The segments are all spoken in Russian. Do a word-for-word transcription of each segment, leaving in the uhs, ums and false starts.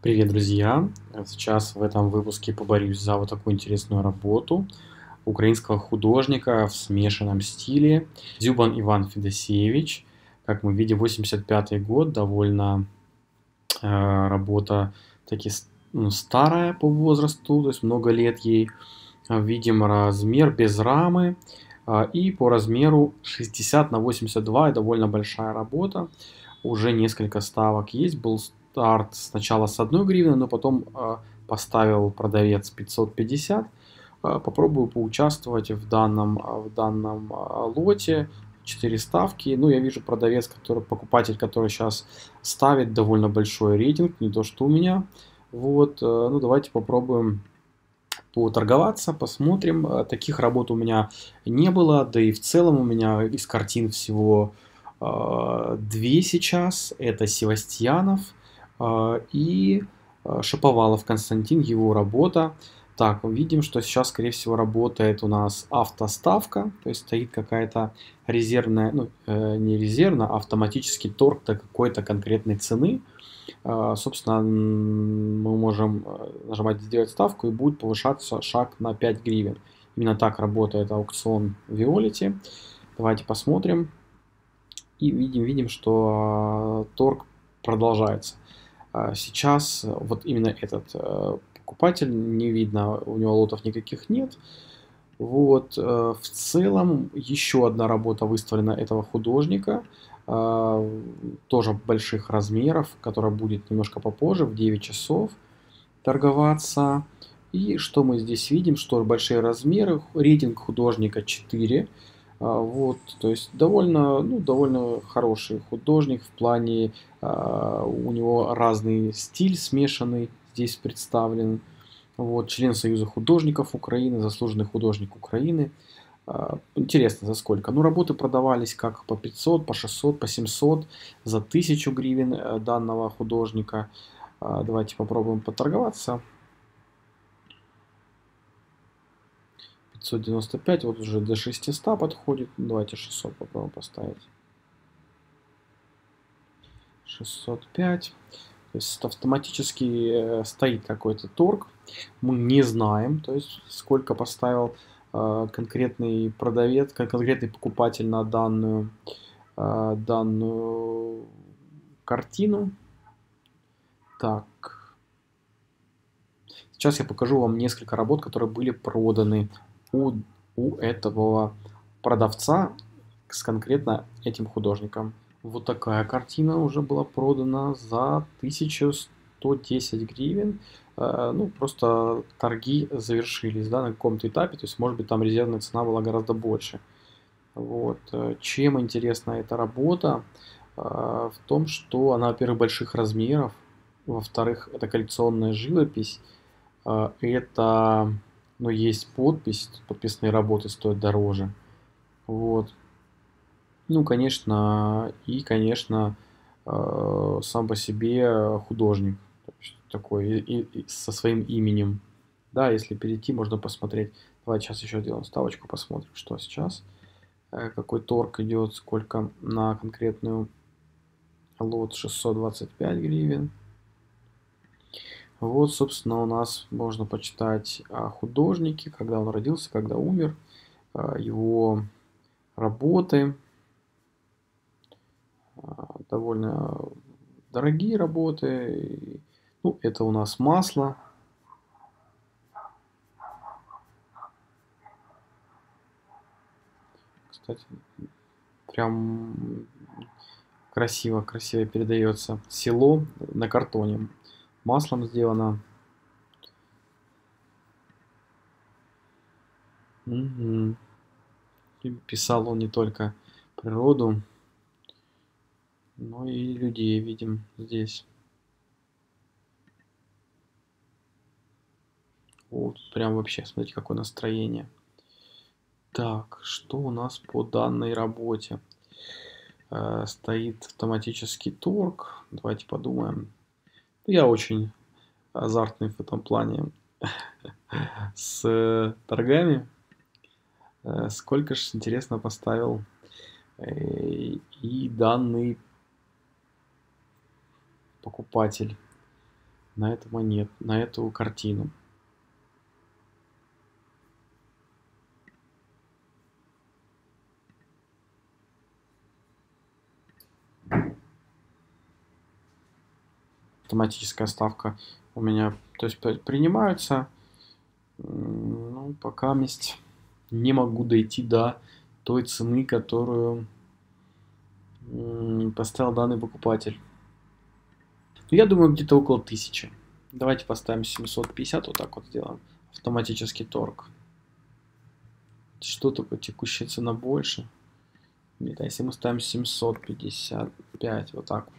Привет, друзья! Сейчас в этом выпуске поборюсь за вот такую интересную работу украинского художника в смешанном стиле Дзюбан Иван Федосеевич. Как мы видим, восемьдесят пятый год, довольно э, работа таки с- ну, старая по возрасту, то есть много лет ей. А, Видим размер без рамы, а, и по размеру шестьдесят на восемьдесят два, и довольно большая работа. Уже несколько ставок есть. Был старт сначала с одной гривны, но потом а, поставил продавец пятьсот пятьдесят. А, Попробую поучаствовать в данном, а, в данном а, лоте. Четыре ставки. Ну, я вижу продавец, который, покупатель, который сейчас ставит довольно большой рейтинг, не то что у меня. Вот, э, ну давайте попробуем поторговаться, посмотрим. Э, Таких работ у меня не было, да и в целом у меня из картин всего э, две сейчас. Это Севастьянов э, и э, Шаповалов Константин, его работа. Так, видим, что сейчас, скорее всего, работает у нас автоставка, то есть стоит какая-то резервная, ну, э, не резервная, а автоматический торг до какой-то конкретной цены. А, Собственно, мы можем э, нажимать «Сделать ставку» и будет повышаться шаг на пять гривен. Именно так работает аукцион Виолити. Давайте посмотрим. И видим, видим, что э, торг продолжается. А Сейчас э, вот именно этот э, покупатель, не видно, у него лотов никаких нет. Вот, э, в целом, еще одна работа выставлена этого художника, а, тоже больших размеров, которая будет немножко попозже, в девять часов торговаться. И что мы здесь видим, что большие размеры, рейтинг художника четыре. А, Вот, то есть довольно, ну, довольно хороший художник в плане, а, у него разный стиль смешанный здесь представлен. Вот, член Союза художников Украины, заслуженный художник Украины. А, Интересно, за сколько? Ну, работы продавались как по пятьсот, по шестьсот, по семьсот, за тысячу гривен э, данного художника. А, Давайте попробуем поторговаться. пятьсот девяносто пять, вот уже до шестисот подходит. Давайте шестьсот попробуем поставить. шестьсот пять. То есть автоматически э, стоит какой-то торг. Мы не знаем, то есть сколько поставил э, конкретный продавец, кон- конкретный покупатель на данную, э, данную картину. Так, сейчас я покажу вам несколько работ, которые были проданы у, у этого продавца с конкретно этим художником. Вот такая картина уже была продана за тысячу сто десять гривен. Э, Ну, просто торги завершились, да, на каком-то этапе, то есть, может быть, там резервная цена была гораздо больше. Вот. э, Чем интересна эта работа? Э, В том, что она, во-первых, больших размеров, во-вторых, это коллекционная живопись, э, это, ну, есть подпись, подписные работы стоят дороже. Вот. Ну, конечно, и, конечно, э, сам по себе художник, то есть такой и, и- и со своим именем. Да, если перейти, можно посмотреть. Давайте сейчас еще сделаем ставочку, посмотрим, что сейчас, э, какой торг идет, сколько на конкретную лот. Шестьсот двадцать пять гривен. Вот, собственно, у нас можно почитать о художнике, когда он родился, когда умер, э, его работы. А, довольно дорогие работы. И, ну, это у нас масло. Кстати, прям красиво, красиво передается. Село на картоне. Маслом сделано. Мгм. И писал он не только природу, но и людей видим здесь. Вот, прям вообще, смотрите, какое настроение. Так, что у нас по данной работе? Э, Стоит автоматический торг. Давайте подумаем. Я очень азартный в этом плане с э, торгами. Э, Сколько ж, интересно, поставил э, и данный покупатель. на эту монету, на эту картину. Автоматическая ставка у меня, то есть принимаются, ну, пока не могу дойти до той цены, которую поставил данный покупатель. Ну, я думаю, где-то около тысячи. Давайте поставим семьсот пятьдесят, вот так вот сделаем. Автоматический торг. Что такое текущая цена больше? Нет, а если мы ставим семьсот пятьдесят пять, вот так вот.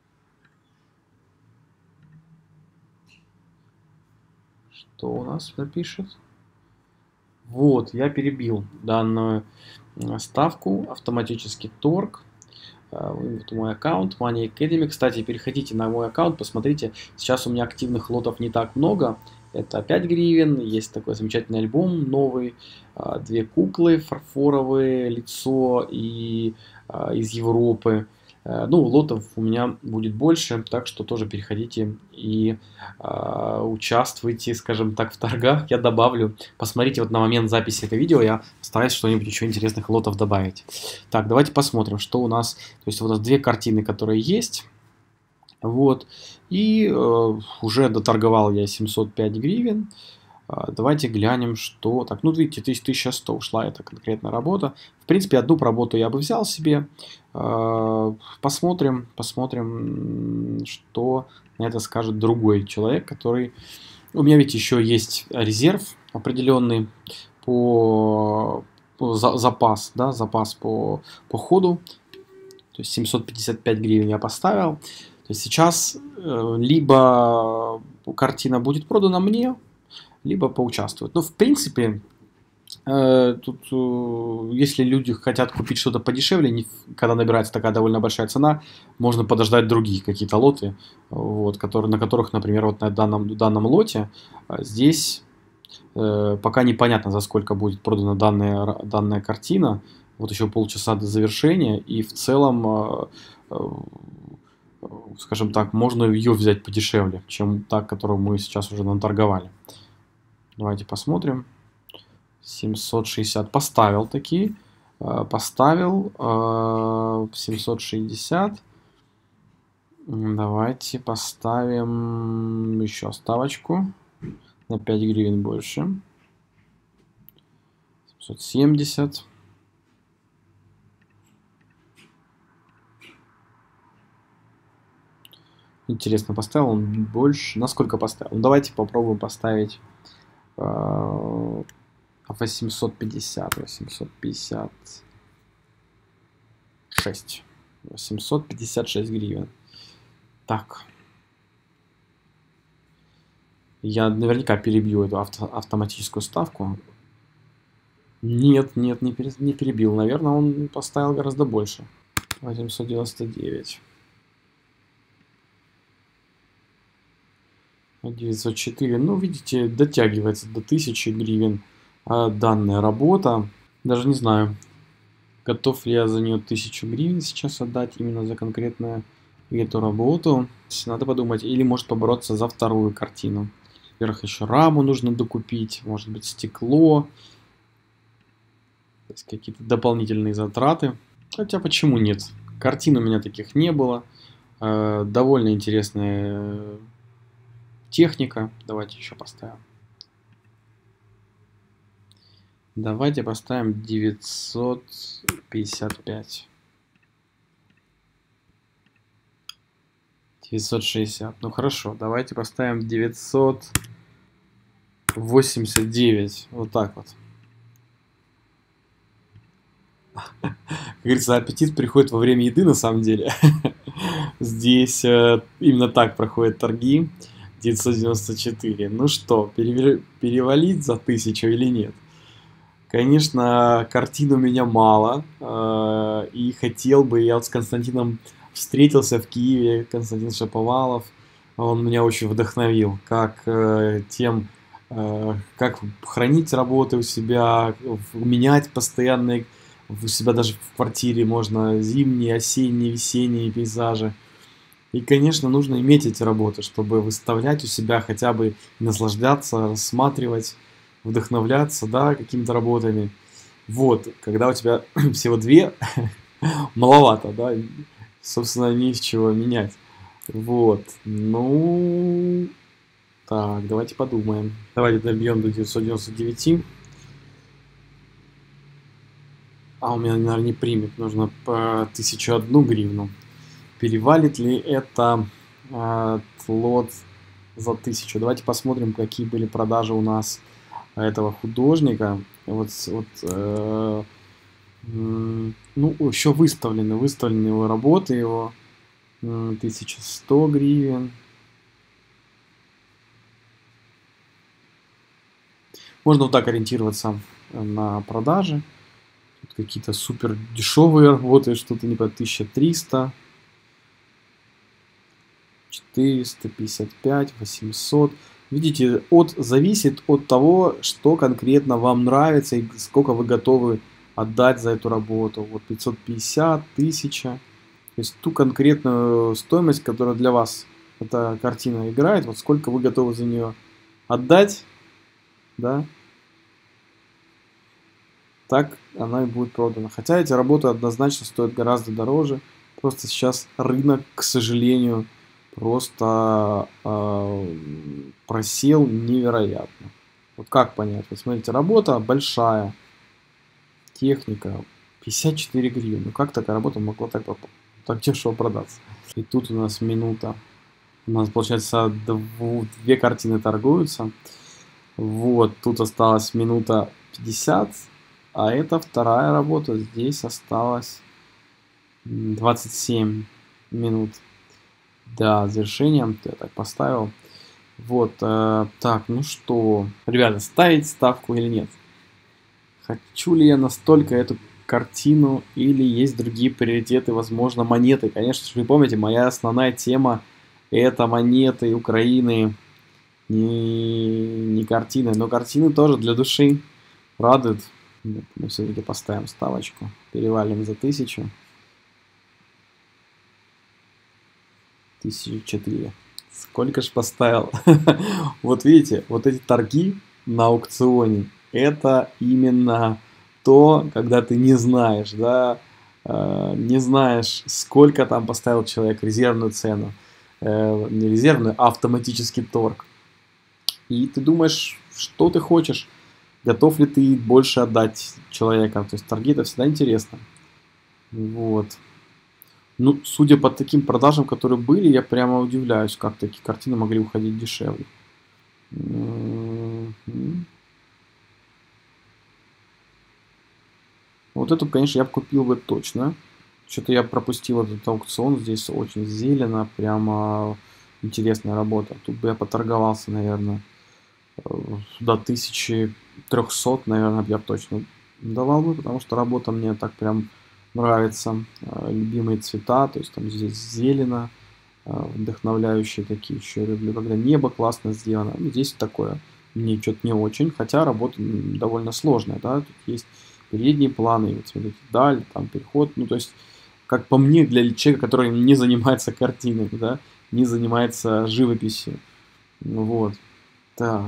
Что у нас напишет? Вот, я перебил данную ставку, автоматический торг. Вот мой аккаунт, Money Academy. Кстати, переходите на мой аккаунт, посмотрите. Сейчас у меня активных лотов не так много. Это пять гривен, есть такой замечательный альбом новый, две куклы фарфоровые, лицо и из Европы. Ну, лотов у меня будет больше, так что тоже переходите и э, участвуйте, скажем так, в торгах. Я добавлю, посмотрите, вот на момент записи этого видео я стараюсь что-нибудь еще интересных лотов добавить. Так, давайте посмотрим, что у нас. То есть вот у нас две картины, которые есть. Вот. И э, уже доторговал я семьсот пять гривен. Э, давайте глянем, что... Так, ну, видите, тысяча сто ушла эта конкретная работа. В принципе, одну работу я бы взял себе. Посмотрим, посмотрим, что на это скажет другой человек, который... У меня ведь еще есть резерв определенный по, по за, запас, да, запас по, по ходу. То есть семьсот пятьдесят пять гривен я поставил. То есть сейчас э, либо картина будет продана мне, либо поучаствуют. Но в принципе... Тут, если люди хотят купить что-то подешевле, когда набирается такая довольно большая цена, можно подождать другие какие-то лоты, вот, которые, на которых, например, вот на данном, данном лоте, здесь э, пока непонятно, за сколько будет продана данная, данная картина, вот еще полчаса до завершения, и в целом, э, э, скажем так, можно ее взять подешевле, чем та, которую мы сейчас уже наторговали. Давайте посмотрим. семьсот шестьдесят поставил такие, поставил семьсот шестьдесят. Давайте поставим еще ставочку на пять гривен больше. семьсот семьдесят. Интересно, поставил он больше? Насколько поставил? Ну, давайте попробуем поставить восемьсот пятьдесят, восемьсот пятьдесят шесть, восемьсот пятьдесят шесть гривен. Так, я наверняка перебью эту авто, автоматическую ставку. Нет, нет, не, пере, не перебил. Наверное, он поставил гораздо больше. восемьсот девяносто девять. девятьсот четыре. Ну, видите, дотягивается до тысячи гривен данная работа. Даже не знаю, готов ли я за нее тысячу гривен сейчас отдать именно за конкретную эту работу. Надо подумать. Или может побороться за вторую картину. Во-первых, еще раму нужно докупить. Может быть, стекло. То есть какие-то дополнительные затраты. Хотя почему нет? Картин у меня таких не было. Довольно интересная техника. Давайте еще поставим. Давайте поставим девятьсот пятьдесят пять. девятьсот шестьдесят. Ну хорошо, давайте поставим девятьсот восемьдесят девять. Вот так вот. Как говорится, аппетит приходит во время еды, на самом деле. Здесь именно так проходят торги. девятьсот девяносто четыре. Ну что, перевалить за тысячу или нет? Конечно, картин у меня мало, э, и хотел бы, я вот с Константином встретился в Киеве, Константин Шаповалов, он меня очень вдохновил, как э, тем, э, как хранить работы у себя, менять постоянно у себя даже в квартире можно зимние, осенние, весенние пейзажи. И, конечно, нужно иметь эти работы, чтобы выставлять у себя хотя бы, наслаждаться, рассматривать, вдохновляться, да, какими-то работами. Вот, когда у тебя всего две, маловато, да, собственно, не из чего менять. Вот, ну, так, давайте подумаем. Давайте добьем до девятисот девяноста девяти. А, у меня, наверное, не примет, нужно по тысячу одну гривну. Перевалит ли это э, лот за тысячу? Давайте посмотрим, какие были продажи у нас этого художника. Вот, вот э, ну, еще выставлены, выставлены его работы, его тысяча сто гривен. Можно вот так ориентироваться на продажи. Какие-то супер дешевые работы, что-то не по тысяча триста, четыреста пятьдесят пять, восемьсот. Видите, от, зависит от того, что конкретно вам нравится и сколько вы готовы отдать за эту работу. Вот пятьсот пятьдесят, тысяча. То есть ту конкретную стоимость, которая для вас эта картина играет, вот сколько вы готовы за нее отдать, да, так она и будет продана. Хотя эти работы однозначно стоят гораздо дороже. Просто сейчас рынок, к сожалению, просто э, просел невероятно. Вот как понять? Вот смотрите, работа большая, техника, пятьдесят четыре гривны. Ну как такая работа могла так, так дешево продаться? И тут у нас минута. У нас, получается, дву, две картины торгуются. Вот, тут осталась минута пятьдесят. А это вторая работа. Здесь осталось двадцать семь минут. Да, завершением я так поставил. Вот, э, так, ну что, ребята, ставить ставку или нет? Хочу ли я настолько эту картину или есть другие приоритеты, возможно, монеты? Конечно же, вы помните, моя основная тема это монеты Украины, не, не картины. Но картины тоже для души радуют. Мы все-таки поставим ставочку, перевалим за тысячу. тысяча четыре. Сколько ж поставил? Вот видите, вот эти торги на аукционе, это именно то, когда ты не знаешь, да, не знаешь, сколько там поставил человек, резервную цену, не резервную, а автоматический торг. И ты думаешь, что ты хочешь, готов ли ты больше отдать человека. То есть торги это всегда интересно. Вот. Ну, судя по таким продажам, которые были, я прямо удивляюсь, как такие картины могли уходить дешевле. Вот эту, конечно, я бы купил бы точно. Что-то я пропустил этот аукцион. Здесь очень зелено, прямо интересная работа. Тут бы я поторговался, наверное, до тысячи трёхсот, наверное, я точно давал бы, потому что работа мне так прям нравится. Любимые цвета, то есть там здесь зелено, вдохновляющие такие еще я люблю, когда небо классно сделано. Ну, здесь такое мне что-то не очень, хотя работа довольно сложная, да, тут есть передние планы, вот смотрите, даль, там переход, ну, то есть, как по мне, для человека, который не занимается картинами, да, не занимается живописью, ну, вот, так,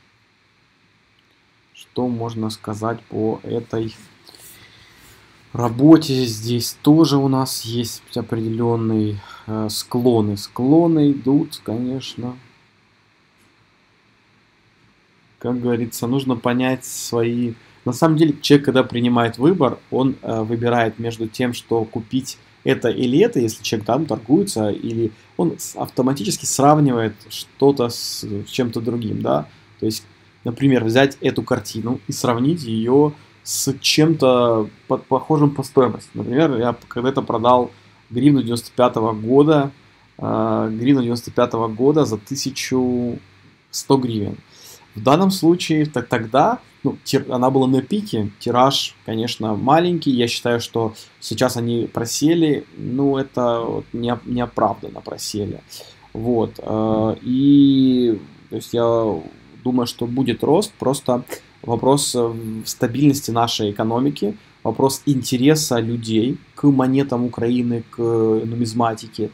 что можно сказать по этой работе? Здесь тоже у нас есть определенные э, склоны, склоны идут, конечно, как говорится, нужно понять свои... На самом деле, человек, когда принимает выбор, он э, выбирает между тем, что купить это или это, если человек там торгуется, или он автоматически сравнивает что-то с, с чем-то другим, да. То есть, например, взять эту картину и сравнить ее с чем-то под, похожим по стоимости. Например, я когда-то продал гривну девяносто пятого года, э, гривну девяносто пятого года за тысячу сто гривен. В данном случае, так тогда, ну, тир, она была на пике, тираж, конечно, маленький. Я считаю, что сейчас они просели, ну, это вот не, неоправданно просели. Вот. Э, и то есть я думаю, что будет рост, просто вопрос стабильности нашей экономики, вопрос интереса людей к монетам Украины, к нумизматике.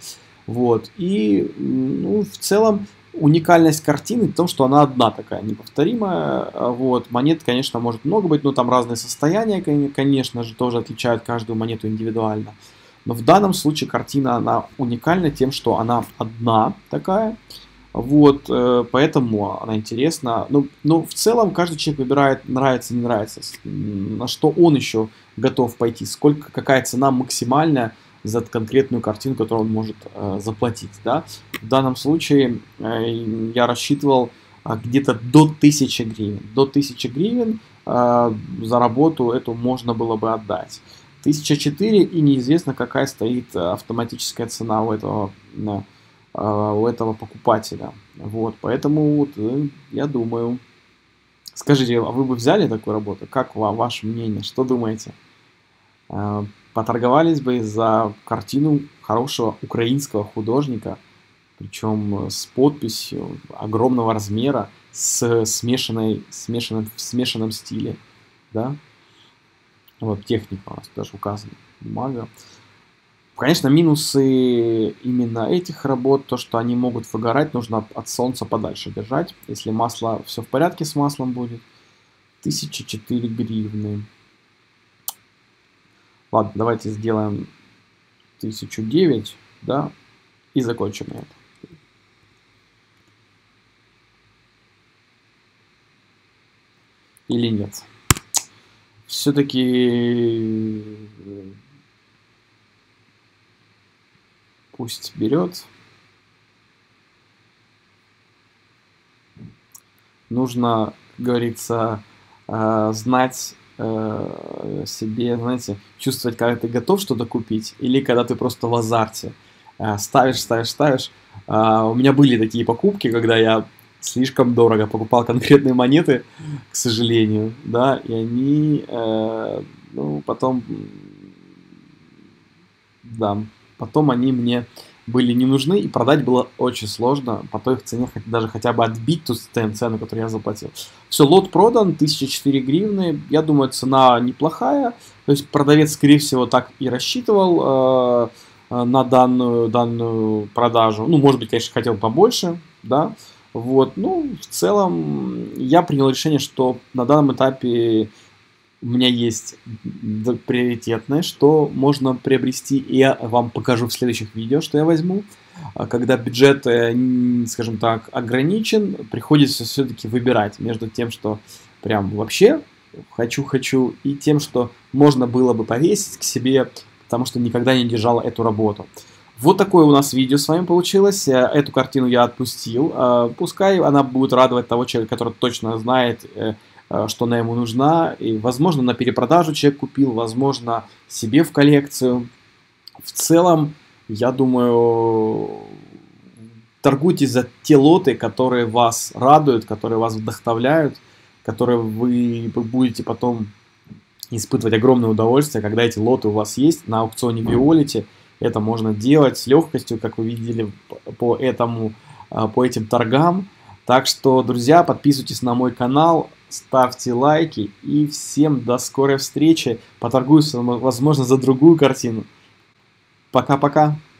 Вот. И, ну, в целом, уникальность картины в том, что она одна такая, неповторимая. Вот. Монет, конечно, может много быть, но там разные состояния, конечно же, тоже отличают каждую монету индивидуально. Но в данном случае картина, она уникальна тем, что она одна такая. Вот, поэтому она интересна. Ну, ну, в целом, каждый человек выбирает, нравится, не нравится, на что он еще готов пойти, сколько, какая цена максимальная за конкретную картину, которую он может э, заплатить, да. В данном случае э, я рассчитывал э, где-то до тысячи гривен. До тысячи гривен э, за работу эту можно было бы отдать. тысяча четыре, и неизвестно, какая стоит автоматическая цена у этого, э, у этого покупателя. Вот, поэтому вот, э, я думаю... Скажите, а вы бы взяли такую работу? Как вам, ваше мнение? Что думаете? Э, Поторговались бы за картину хорошего украинского художника, причем с подписью огромного размера, с смешанной, смешанным, в смешанном стиле, да? Вот техника у нас даже указана, бумага. Конечно, минусы именно этих работ, то, что они могут выгорать, нужно от солнца подальше держать. Если масло, все в порядке с маслом будет. тысяча четыре гривны. Ладно, давайте сделаем тысячу девять, да, и закончим на это. Или нет? Все-таки пусть берет. Нужно, как говорится, знать себе, знаете, чувствовать, когда ты готов что-то купить, или когда ты просто в азарте. Ставишь, ставишь, ставишь. У меня были такие покупки, когда я слишком дорого покупал конкретные монеты, к сожалению, да, и они, ну, потом, да, потом они мне были не нужны, и продать было очень сложно, по той цене даже хотя бы отбить ту цену, которую я заплатил. Все, лот продан, тысяча четыре гривны, я думаю, цена неплохая, то есть продавец, скорее всего, так и рассчитывал э, на данную, данную продажу, ну, может быть, конечно, хотел побольше, да, вот, ну, в целом, я принял решение, что на данном этапе у меня есть приоритетное, что можно приобрести, и я вам покажу в следующих видео, что я возьму. Когда бюджет, скажем так, ограничен, приходится все-таки выбирать между тем, что прям вообще хочу-хочу, и тем, что можно было бы повесить к себе, потому что никогда не держал эту работу. Вот такое у нас видео с вами получилось. Эту картину я отпустил. Пускай она будет радовать того человека, который точно знает, что она ему нужна, и, возможно, на перепродажу человек купил, возможно, себе в коллекцию. В целом, я думаю, торгуйтесь за те лоты, которые вас радуют, которые вас вдохновляют, которые вы будете потом испытывать огромное удовольствие, когда эти лоты у вас есть на аукционе Violet. Это можно делать с легкостью, как вы видели по, этому, по этим торгам. Так что, друзья, подписывайтесь на мой канал, ставьте лайки, и всем до скорой встречи. Поторгуюсь, возможно, за другую картину. Пока-пока.